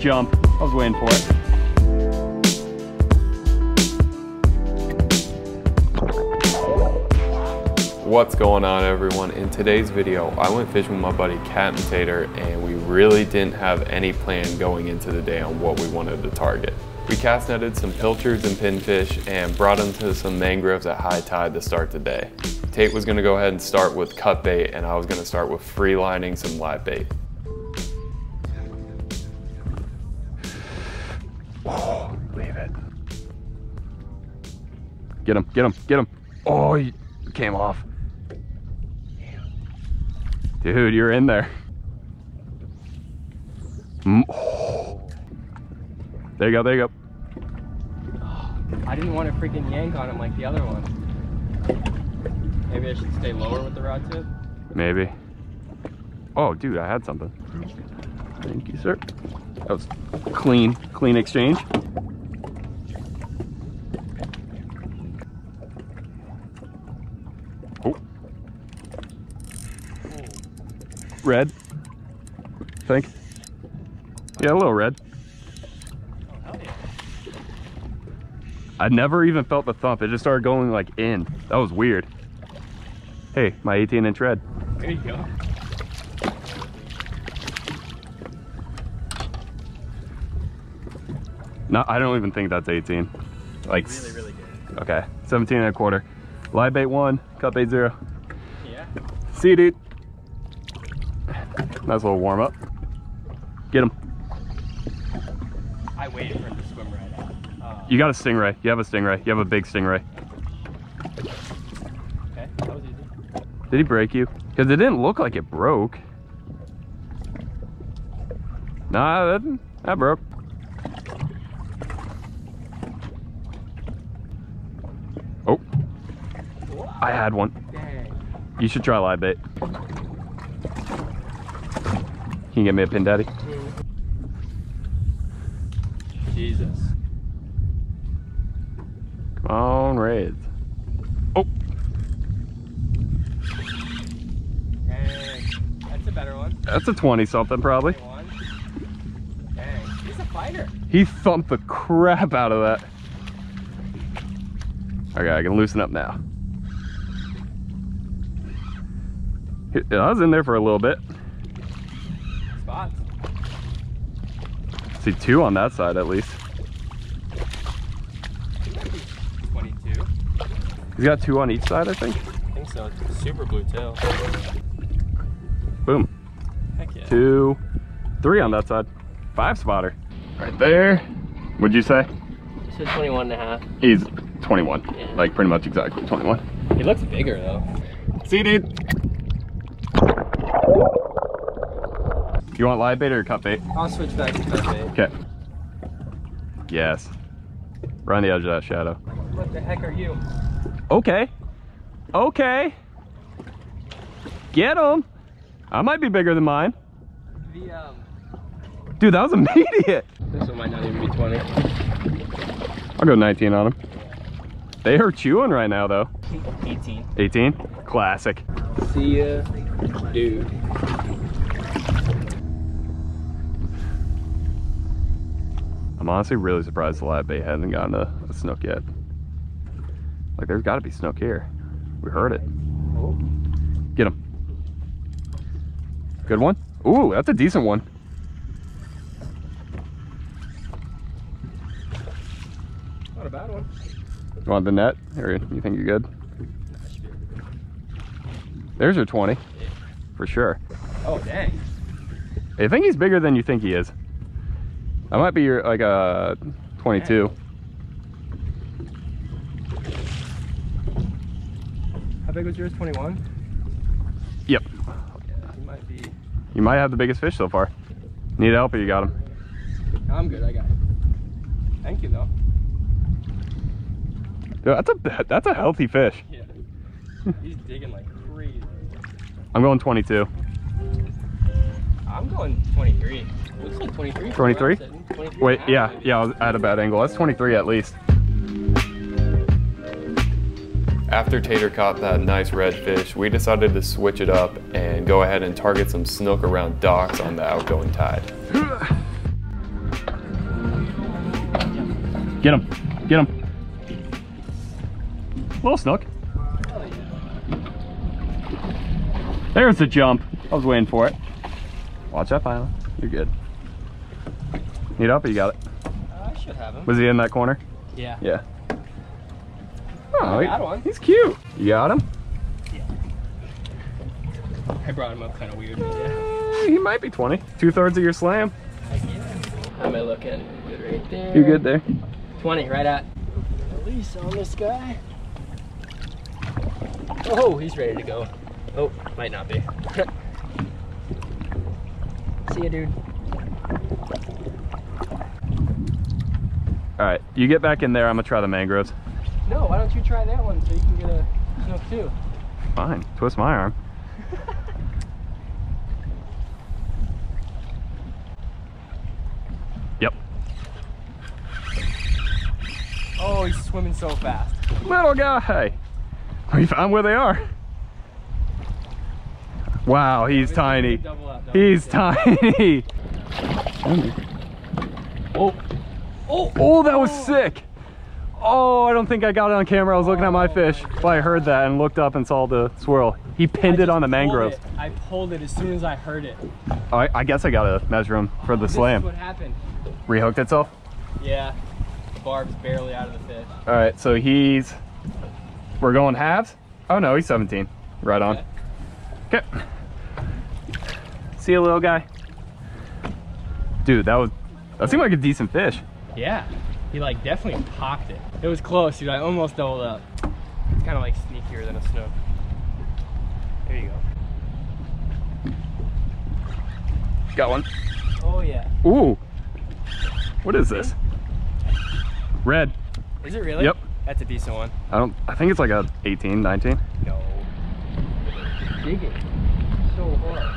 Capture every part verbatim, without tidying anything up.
jump. I was waiting for it. What's going on, everyone? In today's video, I went fishing with my buddy Captain Tater, and we really didn't have any plan going into the day on what we wanted to target. We cast netted some pilchards and pinfish and brought them to some mangroves at high tide to start the day. Tate was gonna go ahead and start with cut bait, and I was gonna start with free lining some live bait. Oh, leave it. Get him, get him, get him. Oh, he came off. Dude, you're in there. Oh. There you go, there you go. Oh, I didn't want to freaking yank on him like the other one. Maybe I should stay lower with the rod tip? Maybe. Oh, dude, I had something. Thank you, sir. That was clean, clean exchange. Oh. Red, I think. Yeah, a little red. Oh, hell yeah. I never even felt the thump. It just started going like in. That was weird. Hey, my eighteen inch red. There you go. No, I don't even think that's eighteen. Like, Really, really good. Okay, seventeen and a quarter. Live bait one, cut bait zero. Yeah. See you, dude. Nice little warm up. Get him. I waited for him to swim right out. Uh, You got a stingray. You have a stingray. You have a big stingray. okay, that was easy. Did he break you? Because it didn't look like it broke. Nah, that, that broke. Oh, I had one. Dang. You should try live bait. Can you get me a pin, daddy? Jesus. Come on, Reds. Oh, Dang. That's a better one. that's a twenty something probably. One. Dang. He's a fighter. He thumped the crap out of that. Okay, I can loosen up now. I was in there for a little bit. Spots. See two on that side at least. twenty-two. He's got two on each side, I think. I think so. It's super blue tail. Boom. Heck yeah. Two, three on that side. Five spotter. Right there. What'd you say? This is twenty-one and a half. He's twenty-one. Yeah. Like pretty much exactly twenty-one. He looks bigger though. See you, dude. You want live bait or cut bait? I'll switch back to cut bait. Okay. Yes. We're on the edge of that shadow. What the heck are you? Okay. Okay. Get him. I might be bigger than mine. The um. Dude, that was immediate. This one might not even be twenty. I'll go nineteen on him. They are chewing right now though. eighteen. eighteen? Classic. See ya, dude. I'm honestly really surprised the live bait hasn't gotten a, a snook yet. Like, there's got to be snook here. We heard it. Oh. Get him. Good one. Ooh, that's a decent one. Not a bad one. You want the net, or you think you're good? There's your twenty, Yeah. for sure. Oh dang. I think he's bigger than you think he is. That might be your like a twenty-two. Dang. How big was yours? twenty-one? Yep. Yeah, he might be. You might have the biggest fish so far. Need help or you got him? I'm good, I got it. Thank you though. Dude, that's a that's a healthy fish. Yeah. He's digging like crazy. I'm going twenty-two. I'm going twenty-three. Looks like twenty-three. twenty-three? twenty-three. Wait, yeah, yeah, I was at a bad angle. That's twenty-three at least. After Tater caught that nice red fish, we decided to switch it up and go ahead and target some snook around docks on the outgoing tide. Get him. Get him. Little snook. Oh, yeah. There's the jump. I was waiting for it. Watch that pilot. You're good. Need up or you got it? Uh, I should have him. Was he in that corner? Yeah. Yeah. Oh, I got one. He's cute. You got him? Yeah. I brought him up kind of weird. But yeah. Uh, he might be twenty. Two thirds of your slam. Heck yeah. How am I looking? Good right there. You're good there. twenty, right at. Release on this guy. Oh, he's ready to go. Oh, might not be. See ya, dude. All right, you get back in there. I'm gonna try the mangroves. No, why don't you try that one so you can get a snook too? Fine, twist my arm. Yep. Oh, he's swimming so fast. Little guy. We found where they are. Wow, he's Maybe tiny. double up, double He's up. tiny. Oh. Oh. Oh, that was sick. Oh, I don't think I got it on camera. I was looking at my fish. But I heard that and looked up and saw the swirl. He pinned I it on the just pulled mangroves. it. I pulled it as soon as I heard it. Oh, I, I guess I gotta measure him for the This slam. is what happened. Rehooked itself? Yeah. The barb's barely out of the fish. All right, so he's, we're going halves? Oh no, he's seventeen. Right on. Okay. See you, little guy. Dude, that was, that seemed like a decent fish. Yeah. He like definitely popped it. It was close, dude. I almost doubled up. It's kind of like sneakier than a snook. There you go. Got one. Oh yeah. Ooh. What is this? Red. Is it really? Yep. That's a decent one. I don't, I think it's like a eighteen, nineteen. No. Dig it. So hard.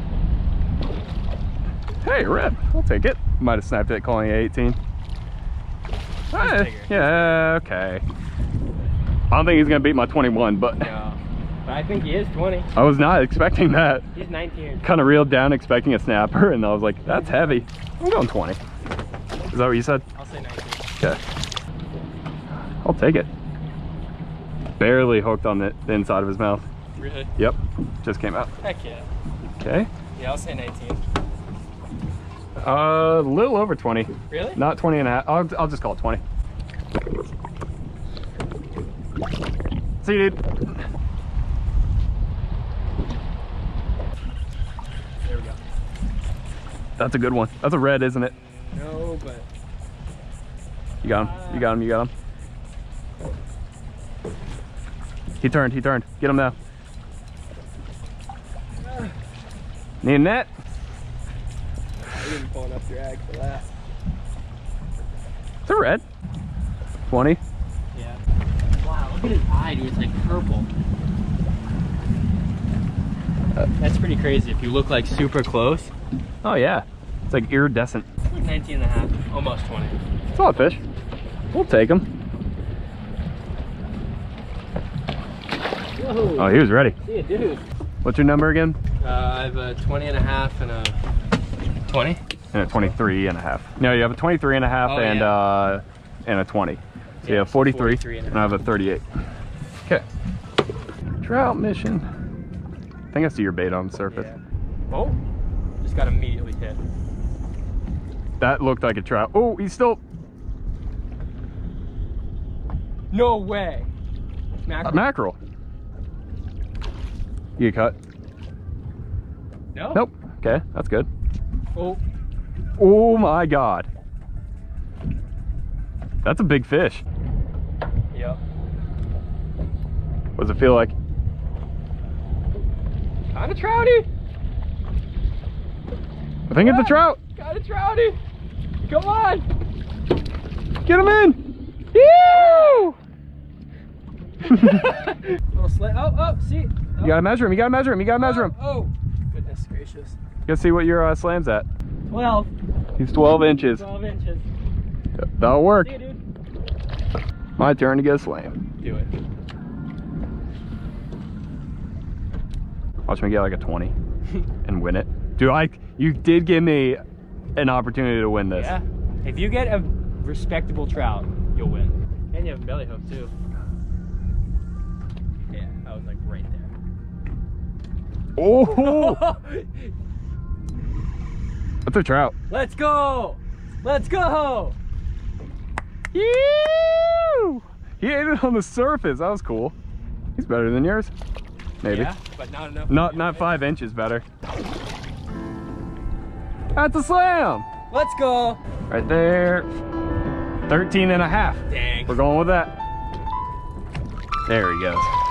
Hey, red. I'll take it. Might have snapped it calling it eighteen. Ah, bigger. yeah, okay. I don't think he's gonna beat my twenty-one, but No. But I think he is twenty. I was not expecting that. He's nineteen. Kind of reeled down expecting a snapper, and I was like, that's heavy. I'm going twenty. Is that what you said? I'll say nineteen. Okay. I'll take it. Barely hooked on the, the inside of his mouth. Really? Yep. Just came out. Heck yeah. Okay. Yeah, I'll say nineteen. Uh, a little over twenty. Really? Not twenty and a half. I'll, I'll just call it twenty. See you, dude. There we go. That's a good one. That's a red, isn't it? No, but You got him. You got him. You got him. He turned. He turned. Get him now. Need a net? I didn't pull enough drag for that. It's a red. twenty. Yeah. Wow, look at his eye, dude. It's like purple. Uh, That's pretty crazy. If you look like super close. Oh yeah. It's like iridescent. It's like nineteen and a half, almost twenty. It's a lot of fish. We'll take him. Whoa. Oh, he was ready. See ya, dude. What's your number again? Uh, I have a twenty and a half and a twenty. And a twenty-three and a half. No, you have a twenty-three and a half Oh, and yeah. uh and a twenty. So Yeah, you have forty-three, forty-three and a and I have a thirty-eight. Okay. Trout mission. I think I see your bait on the surface. Yeah. Oh, just got immediately hit. That looked like a trout. Oh, he's still No way. Mackerel. a mackerel. You get cut? No? Nope. Okay, that's good. Oh, Oh my god. That's a big fish. yep. What does it feel like? Got a trouty. I think it's a Ah, trout. Got a trouty. Come on. Get him in. Ew! Little slit. Oh, oh, see. Oh. You gotta measure him. You gotta measure him. You gotta measure him. Oh, oh. Goodness gracious. You gotta see what your uh, slam's at. twelve. He's twelve inches. twelve inches. That'll work. See you, dude. My turn to get a slam. Do it. Watch me get like a twenty and win it. Dude, I you did give me an opportunity to win this. Yeah. If you get a respectable trout, you'll win. And you have a belly hook too. Yeah, I was like right there. Oh! That's a trout. Let's go! Let's go! Ew! He ate it on the surface. That was cool. He's better than yours. Maybe. Yeah, but not enough. Not not five inches better. That's a slam! Let's go! Right there. thirteen and a half. Dang. We're going with that. There he goes.